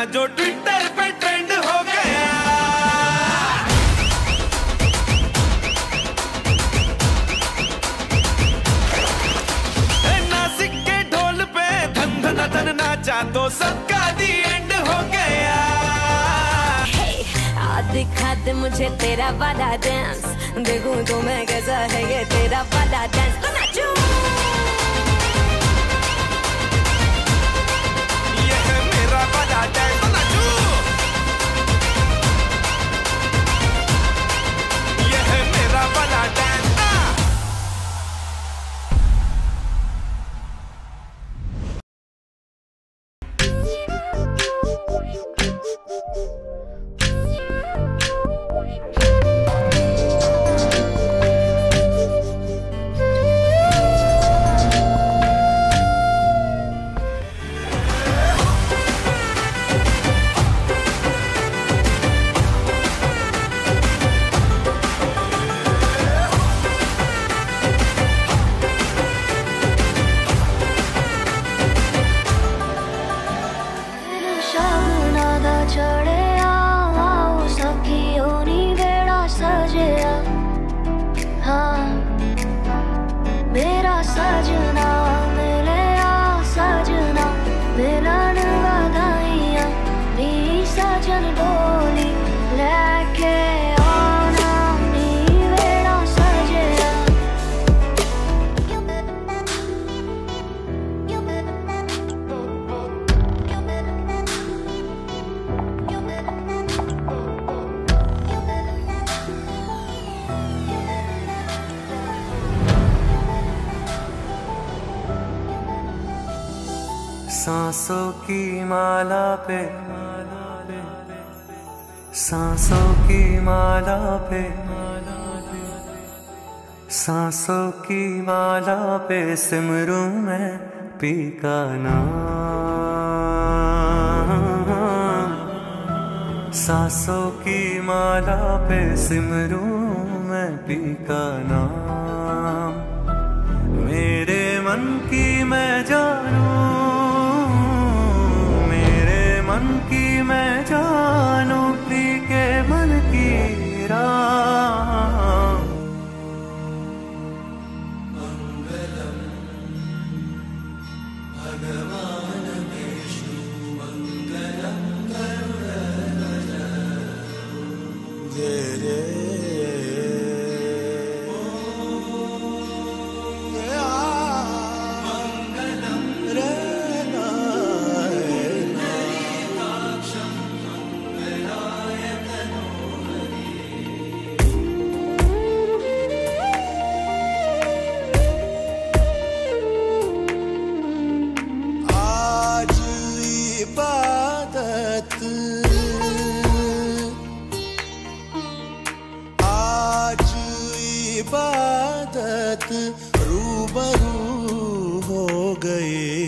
जो ट्विटर पे ट्रेंड हो गया। नासिक के ढोल पे धन धन धन नाचा तो सबका दी एंड हो गया। दिखा दे मुझे तेरा वाला डांस, देखूं तो मैं कैसा है ये तेरा वाला डांस। तो नाचो ये है मेरा वाला डांस, तो नाचो। ये है मेरा वाला डांस। सजना मिले सजना मिलन बधाइया नी सजन बोली लेके आना नी वेड़ा सजया। सांसों की माला पे, सांसों की माला पे, सांसों की माला पे सिमरूं मैं पी का नाम। सांसों की माला पे सिमरूं मैं पी का नाम। मेरे मन की मैं जानूं, मन की मैं जानूं पी के मन की राम। मंगलम भगवान विष्णु मंगलम गरुड़ध्वज जय जय। आज इबादत रूबरू हो गई।